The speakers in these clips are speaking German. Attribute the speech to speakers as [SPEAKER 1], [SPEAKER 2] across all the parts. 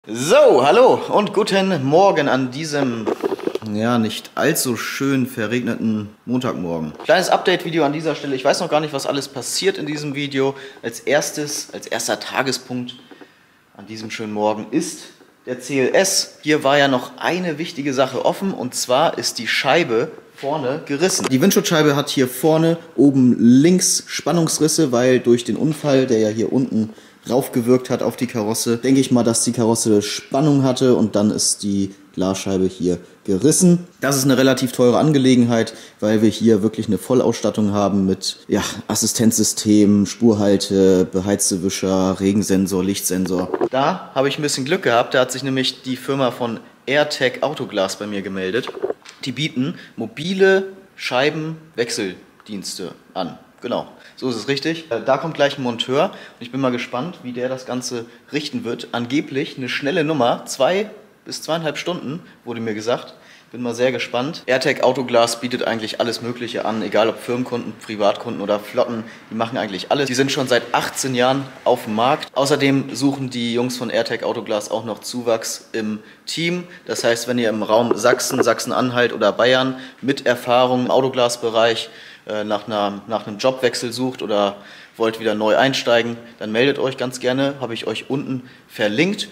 [SPEAKER 1] So, hallo und guten Morgen an diesem, ja, nicht allzu schön verregneten Montagmorgen. Kleines Update-Video an dieser Stelle. Ich weiß noch gar nicht, was alles passiert in diesem Video. Als erster Tagespunkt an diesem schönen Morgen ist der CLS. Hier war ja noch eine wichtige Sache offen, und zwar ist die Scheibe vorne gerissen. Die Windschutzscheibe hat hier vorne oben links Spannungsrisse, weil durch den Unfall, der ja hier unten raufgewirkt hat auf die Karosse, denke ich mal, dass die Karosse Spannung hatte und dann ist die Glasscheibe hier gerissen. Das ist eine relativ teure Angelegenheit, weil wir hier wirklich eine Vollausstattung haben mit Assistenzsystem, Spurhalte, beheizte Wischer, Regensensor, Lichtsensor. Da habe ich ein bisschen Glück gehabt, da hat sich nämlich die Firma von AirTech Autoglas bei mir gemeldet. Die bieten mobile Scheibenwechseldienste an. Genau, so ist es richtig. Da kommt gleich ein Monteur und ich bin mal gespannt, wie der das Ganze richten wird. Angeblich eine schnelle Nummer, 2 bis 2,5 Stunden, wurde mir gesagt. Bin mal sehr gespannt. AirTech Autoglas bietet eigentlich alles Mögliche an, egal ob Firmenkunden, Privatkunden oder Flotten. Die machen eigentlich alles. Die sind schon seit 18 Jahren auf dem Markt. Außerdem suchen die Jungs von AirTech Autoglas auch noch Zuwachs im Team. Das heißt, wenn ihr im Raum Sachsen, Sachsen-Anhalt oder Bayern mit Erfahrung im Autoglasbereich nach einem Jobwechsel sucht oder wollt wieder neu einsteigen, dann meldet euch ganz gerne. Habe ich euch unten verlinkt.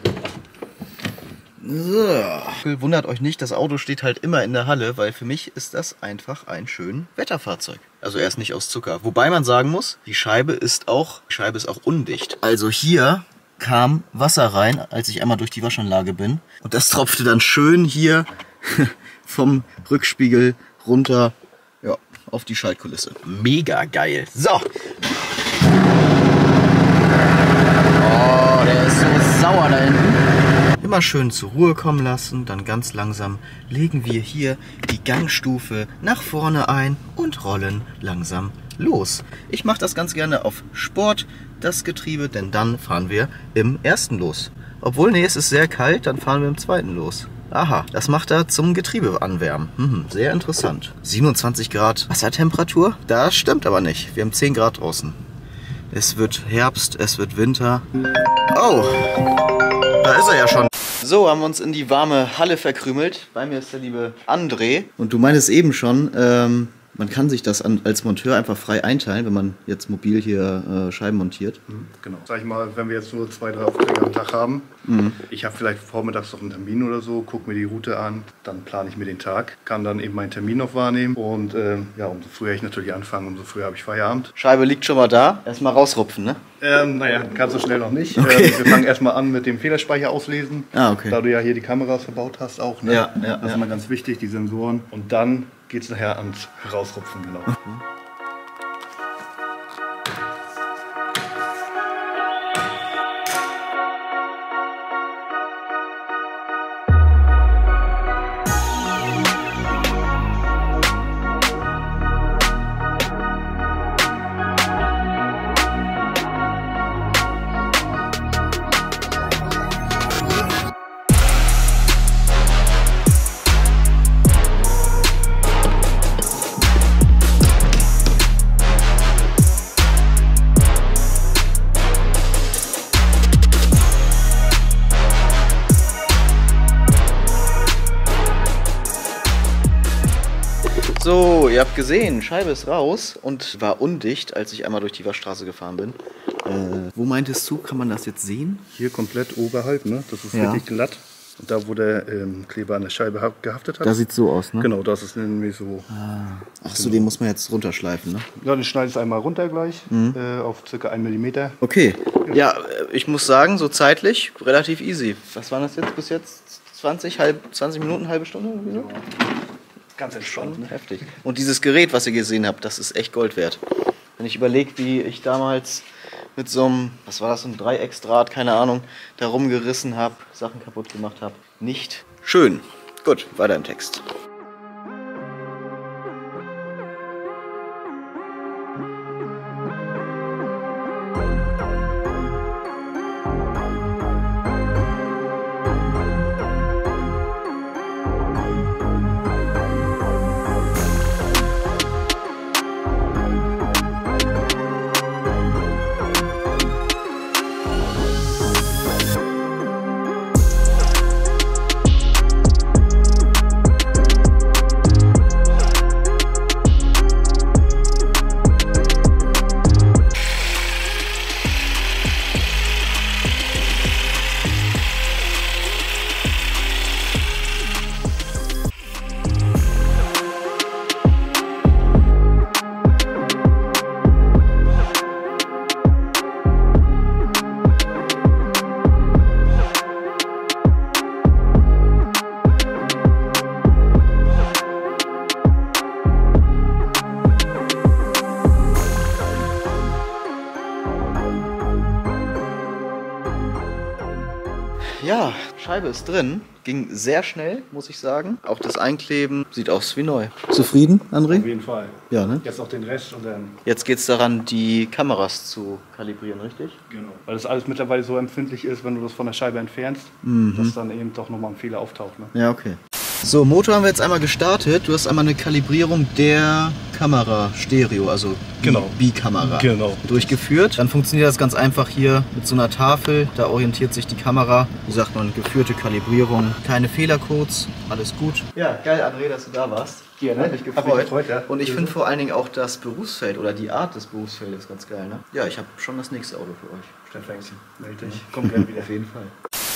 [SPEAKER 1] So. Wundert euch nicht, das Auto steht halt immer in der Halle, weil für mich ist das einfach ein schön Wetterfahrzeug. Also er ist nicht aus Zucker. Wobei man sagen muss, die Scheibe ist auch undicht. Also hier kam Wasser rein, als ich einmal durch die Waschanlage bin. Und das tropfte dann schön hier vom Rückspiegel runter auf die Schaltkulisse. Mega geil. So. Oh, der ist so sauer da hinten. Immer schön zur Ruhe kommen lassen, dann ganz langsam legen wir hier die Gangstufe nach vorne ein und rollen langsam los. Ich mache das ganz gerne auf Sport, das Getriebe, denn dann fahren wir im ersten los. Obwohl, nee, es ist sehr kalt, dann fahren wir im zweiten los. Aha, das macht er zum Getriebe anwärmen. Sehr interessant. 27 Grad Wassertemperatur? Das stimmt aber nicht. Wir haben 10 Grad draußen. Es wird Herbst, es wird Winter. Oh, da ist er ja schon. So, haben wir uns in die warme Halle verkrümelt. Bei mir ist der liebe André. Und du meintest eben schon, man kann sich das als Monteur einfach frei einteilen, wenn man jetzt mobil hier Scheiben montiert.
[SPEAKER 2] Genau. Sag ich mal, wenn wir jetzt nur 2, 3 Aufträge am Tag haben, ich habe vielleicht vormittags noch einen Termin oder so, gucke mir die Route an, dann plane ich mir den Tag, kann dann eben meinen Termin noch wahrnehmen und umso früher ich natürlich anfange, umso früher habe ich Feierabend.
[SPEAKER 1] Scheibe liegt schon mal da. Erstmal rausrupfen, ne?
[SPEAKER 2] Naja, ganz so schnell noch nicht.
[SPEAKER 1] Okay.
[SPEAKER 2] Wir fangen erstmal an mit dem Fehlerspeicher auslesen.
[SPEAKER 1] Okay.
[SPEAKER 2] Da du ja hier die Kameras verbaut hast auch, ne?
[SPEAKER 1] Ja.
[SPEAKER 2] Das ist immer ganz wichtig, die Sensoren. Und dann geht es nachher ans Rausrupfen, genau.
[SPEAKER 1] So, ihr habt gesehen, Scheibe ist raus und war undicht, als ich einmal durch die Waschstraße gefahren bin. Wo meintest du, kann man das jetzt sehen?
[SPEAKER 2] Hier komplett oberhalb, ne? Das ist richtig glatt. Und da, wo der Kleber an der Scheibe gehaftet hat.
[SPEAKER 1] Da sieht es so aus, ne?
[SPEAKER 2] Genau, das ist nämlich so.
[SPEAKER 1] Ach so, den muss man jetzt runterschleifen, ne?
[SPEAKER 2] Ja, den schneidest du einmal runter gleich, auf ca. 1 mm.
[SPEAKER 1] Okay, ja, ich muss sagen, so zeitlich relativ easy. Was waren das jetzt bis jetzt? 20 Minuten, halbe Stunde? Oder so?
[SPEAKER 2] Ganz entspannt, ne?
[SPEAKER 1] Heftig. Und dieses Gerät, was ihr gesehen habt, das ist echt Gold wert. Wenn ich überlege, wie ich damals mit so einem, was war das, so ein Dreiecksdraht, keine Ahnung, da rumgerissen habe, Sachen kaputt gemacht habe. Nicht schön. Gut, weiter im Text. Ja, Scheibe ist drin. Ging sehr schnell, muss ich sagen. Auch das Einkleben sieht aus wie neu. Zufrieden, André?
[SPEAKER 2] Auf jeden Fall.
[SPEAKER 1] Ja, ne?
[SPEAKER 2] Jetzt noch den Rest und dann...
[SPEAKER 1] Jetzt geht es daran, die Kameras zu kalibrieren, richtig?
[SPEAKER 2] Genau. Weil das alles mittlerweile so empfindlich ist, wenn du das von der Scheibe entfernst, dass dann eben doch nochmal ein Fehler auftaucht. Ne?
[SPEAKER 1] Ja, okay. So, Motor haben wir jetzt einmal gestartet. Du hast einmal eine Kalibrierung der Kamera Stereo, also
[SPEAKER 2] Genau.
[SPEAKER 1] Bi-Kamera durchgeführt. Dann funktioniert das ganz einfach hier mit so einer Tafel. Da orientiert sich die Kamera. Wie sagt man, geführte Kalibrierung. Keine Fehlercodes, alles gut. Ja, geil, André, dass du da warst.
[SPEAKER 2] Gerne.
[SPEAKER 1] Hat mich gefreut.
[SPEAKER 2] Ja.
[SPEAKER 1] Und ich finde vor allen Dingen auch das Berufsfeld oder die Art des Berufsfeldes ganz geil. Ne? Ja, ich habe schon das nächste Auto für euch.
[SPEAKER 2] Steffelchen, melde dich. Komm gerne wieder.
[SPEAKER 1] Auf jeden Fall.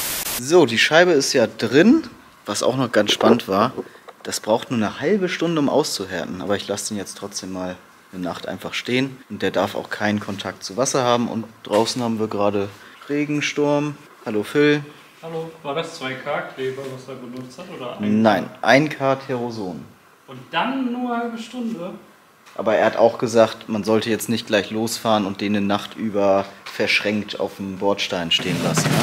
[SPEAKER 1] So, die Scheibe ist ja drin. Was auch noch ganz spannend war, das braucht nur eine halbe Stunde, um auszuhärten. Aber ich lasse den jetzt trotzdem mal eine Nacht einfach stehen. Und der darf auch keinen Kontakt zu Wasser haben. Und draußen haben wir gerade Regensturm. Hallo Phil.
[SPEAKER 3] Hallo, war das 2K-Kleber, was er benutzt hat? Oder ein
[SPEAKER 1] Nein, 1K Teroson.
[SPEAKER 3] Und dann nur eine halbe Stunde?
[SPEAKER 1] Aber er hat auch gesagt, man sollte jetzt nicht gleich losfahren und den eine Nacht über verschränkt auf dem Bordstein stehen lassen. Ne?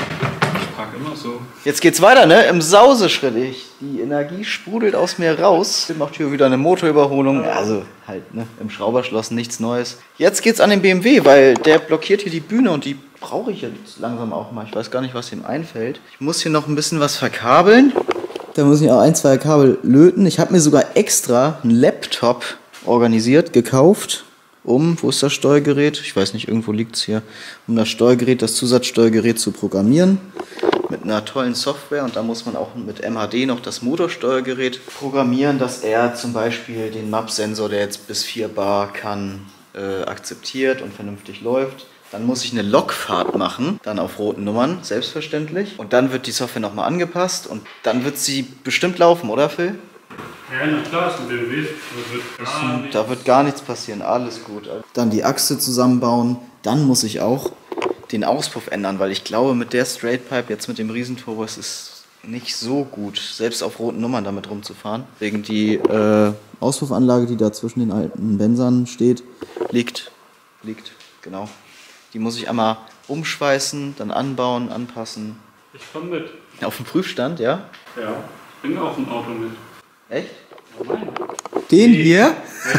[SPEAKER 3] Ich frage immer so.
[SPEAKER 1] Jetzt geht's weiter, ne? Im Sauseschritt. Die Energie sprudelt aus mir raus. Der macht hier wieder eine Motorüberholung. Also halt, ne? Im Schrauberschloss nichts Neues. Jetzt geht's an den BMW, weil der blockiert hier die Bühne und die brauche ich jetzt langsam auch mal. Ich weiß gar nicht, was ihm einfällt. Ich muss hier noch ein bisschen was verkabeln. Da muss ich auch 1, 2 Kabel löten. Ich habe mir sogar extra einen Laptop organisiert, gekauft, wo ist das Steuergerät? Ich weiß nicht, irgendwo liegt es hier. Um das Steuergerät, das Zusatzsteuergerät zu programmieren. Mit einer tollen Software. Und da muss man auch mit MHD noch das Motorsteuergerät programmieren, dass er zum Beispiel den MAP-Sensor, der jetzt bis 4 bar kann, akzeptiert und vernünftig läuft. Dann muss ich eine Logfahrt machen, dann auf roten Nummern, selbstverständlich. Und dann wird die Software nochmal angepasst und dann wird sie bestimmt laufen, oder Phil?
[SPEAKER 3] Ja, na klar, ist ein BMW.
[SPEAKER 1] Da wird gar nichts passieren, alles gut. Dann die Achse zusammenbauen, dann muss ich auch den Auspuff ändern, weil ich glaube, mit der Straight Pipe, jetzt mit dem Riesenturbo, ist es nicht so gut, selbst auf roten Nummern damit rumzufahren. Wegen die Auspuffanlage, die da zwischen den alten Bensern steht, liegt, genau. Die muss ich einmal umschweißen, dann anbauen, anpassen.
[SPEAKER 3] Ich komme mit.
[SPEAKER 1] Auf dem Prüfstand, ja?
[SPEAKER 3] Ja, ich bin auch im Auto mit.
[SPEAKER 1] Echt?
[SPEAKER 3] Nein.
[SPEAKER 1] Den hier?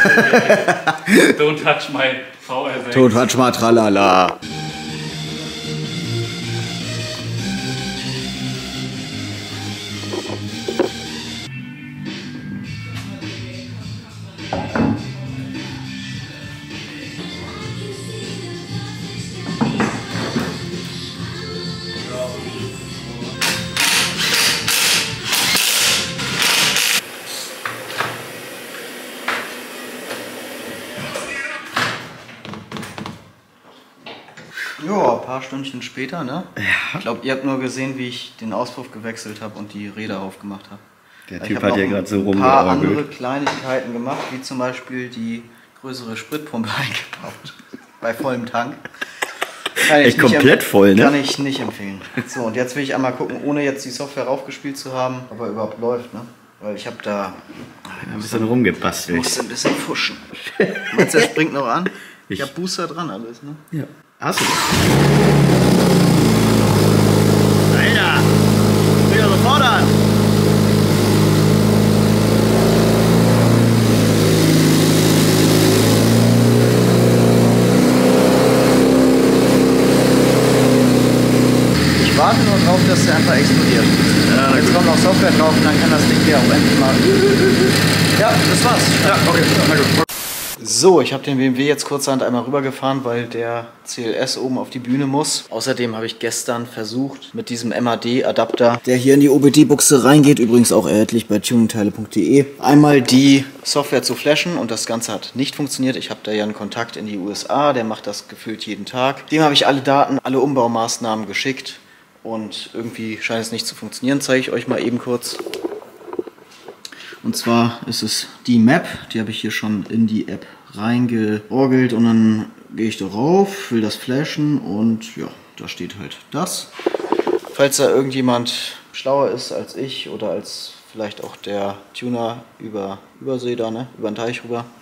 [SPEAKER 3] Don't touch my VR6.
[SPEAKER 1] Don't touch my tralala. Ja, ein paar Stündchen später, ne? Ja. Ich glaube, ihr habt nur gesehen, wie ich den Auspuff gewechselt habe und die Räder aufgemacht habe.
[SPEAKER 4] Der Typ hat ja gerade so rumgeorgelt.
[SPEAKER 1] Ein paar andere Kleinigkeiten gemacht, wie zum Beispiel die größere Spritpumpe eingebaut. Bei vollem Tank.
[SPEAKER 4] Echt komplett voll, ne?
[SPEAKER 1] Kann ich nicht empfehlen. So, und jetzt will ich einmal gucken, ohne jetzt die Software raufgespielt zu haben, ob er überhaupt läuft, ne? Weil ich habe da
[SPEAKER 4] ein bisschen rumgebastelt.
[SPEAKER 1] Ich musste ein bisschen fuschen. Meinst du, der springt noch an? Ich habe Booster dran alles, ne?
[SPEAKER 4] Ja. Hast du das?
[SPEAKER 1] Alter! Fängt doch sofort an! Ich warte nur drauf, dass der einfach explodiert. Ja, jetzt kommt noch Software drauf und dann kann das Ding hier auch endlich mal... Ja, das war's. Ja, okay. Na gut. So, ich habe den BMW jetzt kurzerhand einmal rübergefahren, weil der CLS oben auf die Bühne muss. Außerdem habe ich gestern versucht, mit diesem MAD-Adapter, der hier in die OBD-Buchse reingeht, übrigens auch erhältlich bei tuningteile.de, einmal die Software zu flashen und das Ganze hat nicht funktioniert. Ich habe da ja einen Kontakt in die USA, der macht das gefühlt jeden Tag. Dem habe ich alle Daten, alle Umbaumaßnahmen geschickt und irgendwie scheint es nicht zu funktionieren. Zeige ich euch mal eben kurz. Und zwar ist es die Map, die habe ich hier schon in die App reingeorgelt und dann gehe ich darauf, will das flashen und ja, da steht halt das. Falls da irgendjemand schlauer ist als ich oder als vielleicht auch der Tuner über Übersee da, ne, über den Teich rüber,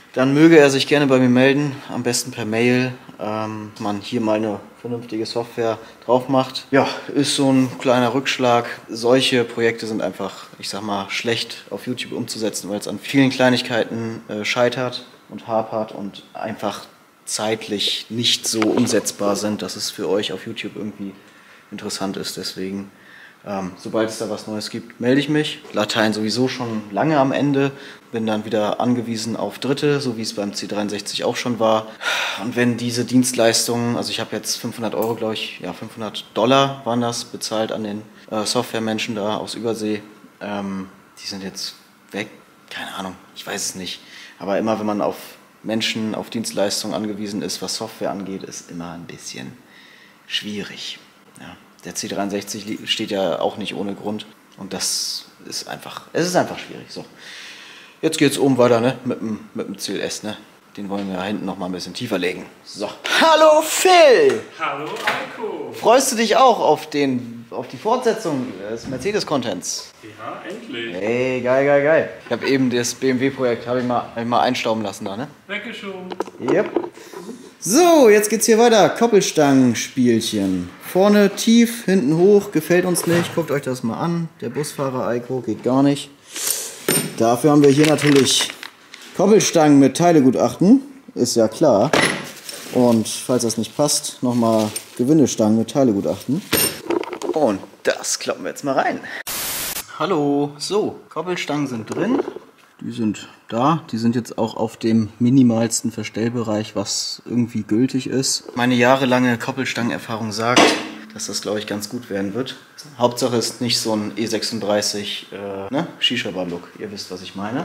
[SPEAKER 1] dann möge er sich gerne bei mir melden, am besten per Mail, man hier mal eine vernünftige Software drauf macht. Ja, ist so ein kleiner Rückschlag. Solche Projekte sind einfach, ich sag mal, schlecht auf YouTube umzusetzen, weil es an vielen Kleinigkeiten scheitert und hapert und einfach zeitlich nicht so umsetzbar sind, dass es für euch auf YouTube irgendwie interessant ist. Deswegen, sobald es da was Neues gibt, melde ich mich. Latein sowieso schon lange am Ende. Bin dann wieder angewiesen auf Dritte, so wie es beim C63 auch schon war. Und wenn diese Dienstleistungen, also ich habe jetzt 500 Euro, glaube ich, ja $500 waren das, bezahlt an den Softwaremenschen da aus Übersee. Die sind jetzt weg, keine Ahnung, ich weiß es nicht. Aber immer wenn man auf Menschen, auf Dienstleistungen angewiesen ist, was Software angeht, ist immer ein bisschen schwierig. Ja, der C63 steht ja auch nicht ohne Grund und es ist einfach schwierig. So. Jetzt geht es oben weiter, ne? Mit dem CLS, ne? Den wollen wir da hinten noch mal ein bisschen tiefer legen. So. Hallo Phil!
[SPEAKER 3] Hallo Eiko!
[SPEAKER 1] Freust du dich auch auf die Fortsetzung des Mercedes-Contents?
[SPEAKER 3] Ja, endlich.
[SPEAKER 1] Hey, geil. Ich habe eben das BMW-Projekt hab ich mal einstauben lassen da, ne?
[SPEAKER 3] Weggeschoben.
[SPEAKER 1] Yep. So, jetzt geht's hier weiter. Koppelstangenspielchen. Vorne tief, hinten hoch, gefällt uns nicht. Guckt euch das mal an. Der Busfahrer Eiko geht gar nicht. Dafür haben wir hier natürlich Koppelstangen mit Teilegutachten. Ist ja klar. Und falls das nicht passt, nochmal Gewindestangen mit Teilegutachten. Und das kloppen wir jetzt mal rein. Hallo. So, Koppelstangen sind drin. Die sind da. Die sind jetzt auch auf dem minimalsten Verstellbereich, was irgendwie gültig ist. Meine jahrelange Koppelstangenerfahrung sagt, dass das, glaube ich, ganz gut werden wird. Hauptsache ist nicht so ein E36 Shisha-Bar-Look. Ihr wisst, was ich meine.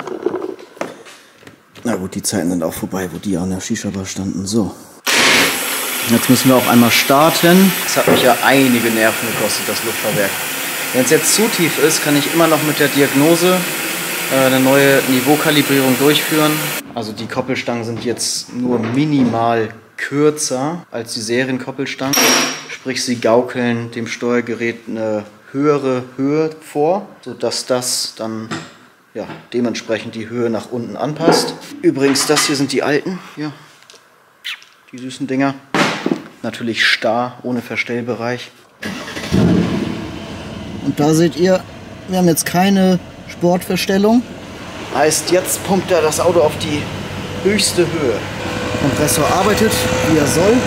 [SPEAKER 1] Na gut, die Zeiten sind auch vorbei, wo die an der Shisha-Bar standen. So. Jetzt müssen wir auch einmal starten. Das hat mich ja einige Nerven gekostet, das Luftfahrwerk. Wenn es jetzt zu tief ist, kann ich immer noch mit der Diagnose eine neue Niveaukalibrierung durchführen. Also die Koppelstangen sind jetzt nur minimal kürzer als die Serienkoppelstangen. Sprich, sie gaukeln dem Steuergerät eine höhere Höhe vor, sodass das dann ja, dementsprechend die Höhe nach unten anpasst. Übrigens, das hier sind die alten. Ja, die süßen Dinger. Natürlich starr, ohne Verstellbereich. Und da seht ihr, wir haben jetzt keine Sportverstellung. Heißt, jetzt pumpt er das Auto auf die höchste Höhe. Der Kompressor arbeitet, wie er soll.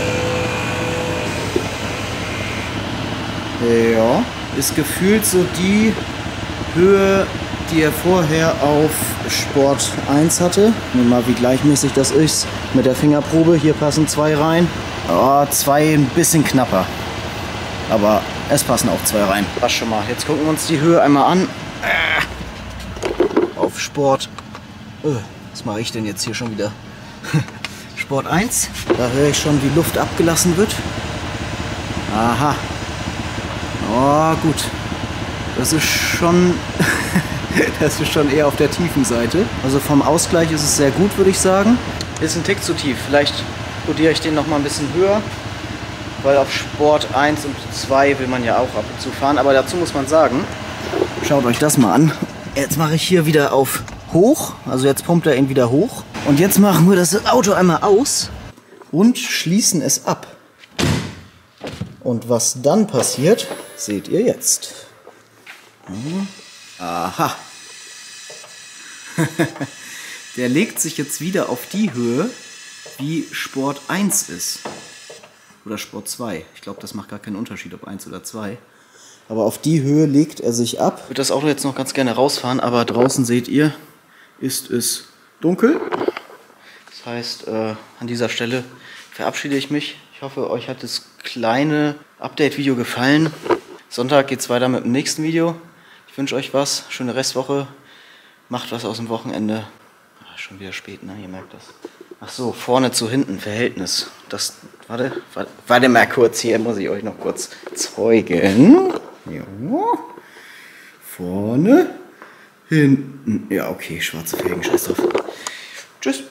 [SPEAKER 1] Ja, ist gefühlt so die Höhe, die er vorher auf Sport 1 hatte. Nehmen wir mal, wie gleichmäßig das ist mit der Fingerprobe. Hier passen 2 rein. Oh, 2 ein bisschen knapper. Aber es passen auch 2 rein. Was schon mal. Jetzt gucken wir uns die Höhe einmal an. Auf Sport. Was mache ich denn jetzt hier schon wieder? Sport 1. Da höre ich schon, wie Luft abgelassen wird. Aha. Oh, gut. Das ist schon eher auf der tiefen Seite. Also vom Ausgleich ist es sehr gut, würde ich sagen. Ist ein Tick zu tief. Vielleicht kodiere ich den noch mal ein bisschen höher. Weil auf Sport 1 und 2 will man ja auch ab und zu fahren. Aber dazu muss man sagen, schaut euch das mal an. Jetzt mache ich hier wieder auf hoch. Also jetzt pumpt er ihn wieder hoch. Und jetzt machen wir das Auto einmal aus und schließen es ab. Und was dann passiert, seht ihr jetzt. Aha. Der legt sich jetzt wieder auf die Höhe, wie Sport 1 ist. Oder Sport 2. Ich glaube, das macht gar keinen Unterschied, ob 1 oder 2. Aber auf die Höhe legt er sich ab. Ich würde das Auto jetzt noch ganz gerne rausfahren, aber draußen seht ihr, ist es dunkel. Das heißt, an dieser Stelle verabschiede ich mich. Ich hoffe, euch hat das kleine Update-Video gefallen. Sonntag geht es weiter mit dem nächsten Video. Ich wünsche euch was. Schöne Restwoche. Macht was aus dem Wochenende. Schon wieder spät, ne? Ihr merkt das. Ach so, vorne zu hinten, Verhältnis. Das, warte mal kurz, hier muss ich euch noch kurz zeigen. Ja. Vorne, hinten. Ja, okay, schwarze Felgen, scheiß drauf. Tschüss.